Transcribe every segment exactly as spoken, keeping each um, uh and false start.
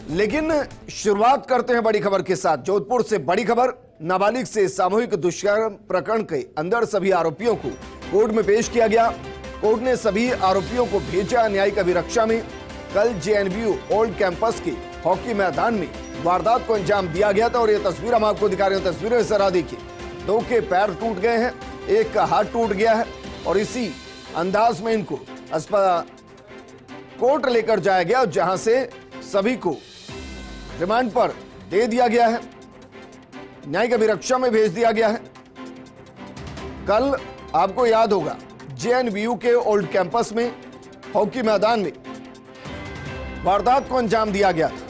लेकिन शुरुआत करते हैं बड़ी खबर के साथ। जोधपुर से बड़ी खबर, नाबालिग से सामूहिक दुष्कर्म प्रकरण के अंदर सभी आरोपियों को कोर्ट में पेश किया गया। कोर्ट ने सभी आरोपियों को भेजा न्यायिक अभिरक्षा में। कल जेएनयू ओल्ड कैंपस के हॉकी मैदान में वारदात को अंजाम दिया गया था और ये तस्वीर हम आपको दिखा रहे हैं। तस्वीरें जरा देखिए, दो के पैर टूट गए हैं, एक का हाथ टूट गया है और इसी अंदाज में इनको अस्पताल कोर्ट लेकर जाया गया, जहां से सभी को रिमांड पर दे दिया गया है, न्यायिक अभिरक्षा में भेज दिया गया है। कल आपको याद होगा जेएनयू के ओल्ड कैंपस में हॉकी मैदान में वारदात को अंजाम दिया गया था।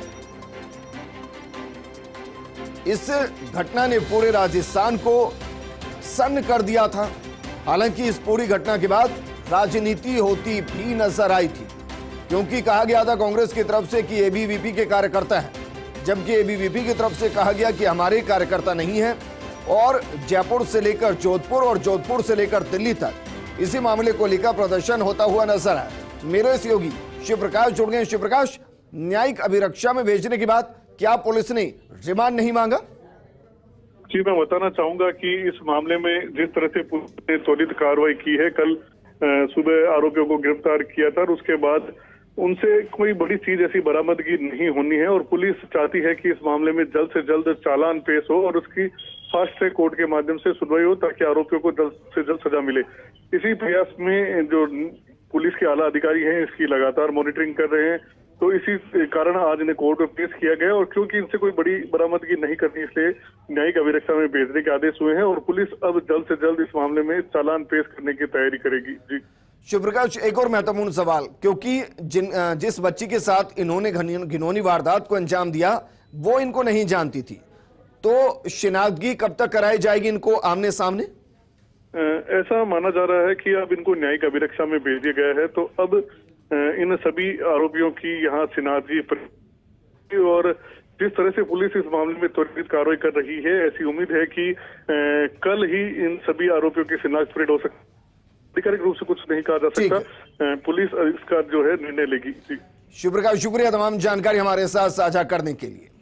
इस घटना ने पूरे राजस्थान को सन्न कर दिया था। हालांकि इस पूरी घटना के बाद राजनीति होती भी नजर आई थी, क्योंकि कहा गया था कांग्रेस की तरफ से कि एबीवीपी के कार्यकर्ता हैं, जबकि एबीवीपी की तरफ से कहा गया कि हमारे कार्यकर्ता नहीं हैं। और जयपुर से लेकर जोधपुर और जोधपुर से लेकर दिल्ली तक इसी मामले को लेकर प्रदर्शन होता हुआ नजर आया। मेरे सहयोगी शिव प्रकाश जुड़ गए। शिव प्रकाश, न्यायिक अभिरक्षा में भेजने के बाद क्या पुलिस ने रिमांड नहीं मांगा? जी, मैं बताना चाहूंगा कि इस मामले में जिस तरह से पुलिस ने त्वरित कार्रवाई की है, कल सुबह आरोपियों को गिरफ्तार किया था और उसके बाद उनसे कोई बड़ी चीज ऐसी बरामदगी नहीं होनी है और पुलिस चाहती है कि इस मामले में जल्द से जल्द चालान पेश हो और उसकी फास्ट ट्रैक कोर्ट के माध्यम से सुनवाई हो, ताकि आरोपियों को जल्द से जल्द सजा मिले। इसी प्रयास में जो पुलिस के आला अधिकारी हैं, इसकी लगातार मॉनिटरिंग कर रहे हैं, तो इसी कारण आज इन्हें कोर्ट में पेश किया गया और क्योंकि इनसे कोई बड़ी बरामदगी नहीं करनी, इसलिए न्यायिक अभिरक्षा में भेजने के आदेश हुए हैं और पुलिस अब जल्द से जल्द इस मामले में चालान पेश करने की तैयारी करेगी। जी शिवप्रकाश, एक और महत्वपूर्ण सवाल, क्योंकि जिन जिस बच्ची के साथ इन्होंने घिनौनी वारदात को अंजाम दिया वो इनको नहीं जानती थी, तो शिनाख्तगी कब तक कराई जाएगी इनको आमने सामने? ऐसा माना जा रहा है कि अब इनको न्यायिक अभिरक्षा में भेज दिया गया है, तो अब इन सभी आरोपियों की यहाँ शिनाख्तगी और जिस तरह से पुलिस इस मामले में त्वरित कार्रवाई कर रही है, ऐसी उम्मीद है कि कल ही इन सभी आरोपियों की शिनाख्त परेड हो सकती है। आधिकारिक रूप से कुछ नहीं कहा जा सकता, पुलिस इसका जो है निर्णय लेगी। शिवप्रकाश, शुक्रिया तमाम जानकारी हमारे साथ साझा करने के लिए।